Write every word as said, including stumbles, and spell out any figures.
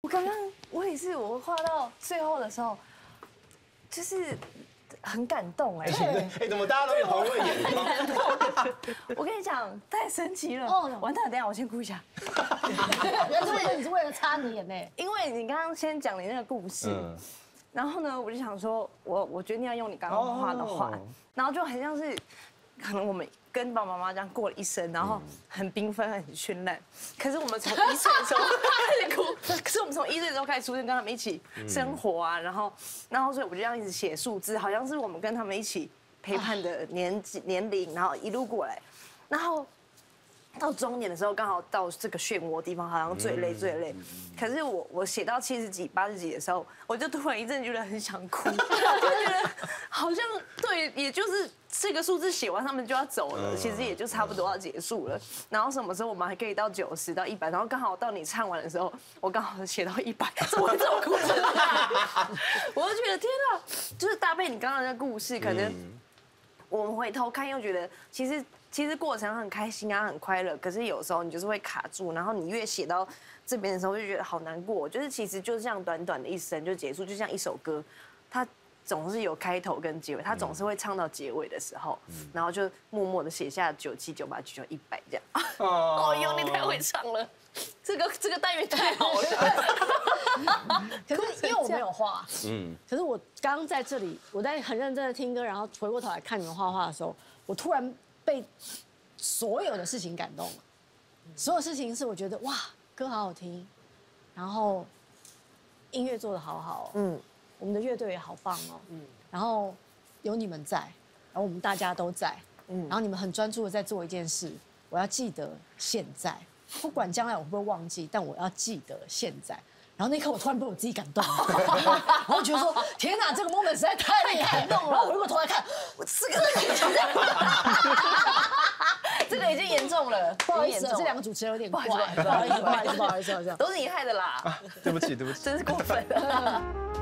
我刚刚我也是，我画到最后的时候，就是很感动哎。 哎，怎么大家都有同类眼光？ 我跟你讲，太神奇了！哦，完蛋了，等下我先哭一下。 原来你是为了擦你眼泪， 因为你刚刚先讲你那个故事，然后呢，我就想说，我我决定要用你刚刚画的画，然后就很像是，可能我们跟爸爸妈妈这样过了一生，然后很缤纷、很绚烂。可是我们从一岁的时候开始哭，可是我们从一岁的时候开始出生，跟他们一起生活啊，然后，然后所以我就这样一直写数字，好像是我们跟他们一起陪伴的年纪年龄，然后一路过来，然后。到中年的时候，刚好到这个漩涡地方，好像最累最累。可是我我写到七十几、八十几的时候，我就突然一阵觉得很想哭，就觉得好像对，也就是这个数字写完，他们就要走了，其实也就差不多要结束了。然后什么时候我们还可以到九十到一百，然后刚好到你唱完的时候，我刚好写到一百，怎么会这么哭成这样？我就觉得天啊，就是搭配你刚刚的故事，可能我们回头看又觉得其实。其实过程很开心啊，很快乐。可是有时候你就是会卡住，然后你越写到这边的时候，就觉得好难过。就是其实就这样短短的一生就结束，就像一首歌，它总是有开头跟结尾，它总是会唱到结尾的时候，然后就默默的写下九七九八九九一百这样。哦哟，你太会唱了，这个这个单元太好了。 可是因为我没有画，嗯，可是我刚刚在这里，我在很认真的听歌，然后回过头来看你们画画的时候，我突然。被所有的事情感动了，所有事情是我觉得哇，歌好好听，然后音乐做得好好，嗯，我们的乐队也好棒哦，嗯，然后有你们在，然后我们大家都在，嗯，然后你们很专注的在做一件事，我要记得现在，不管将来我会不会忘记，但我要记得现在。然后那一刻，我突然被我自己感动了，然后觉得说：“天哪，这个 moment 实在太感动了！”然后我回过头来看，我这个这个已经严重了， 不好意思，这两个主持人有点怪，不好意思，不好意思，不好意思，不好意思， 都是你害的啦， 对不起，对不起， 真是过分了。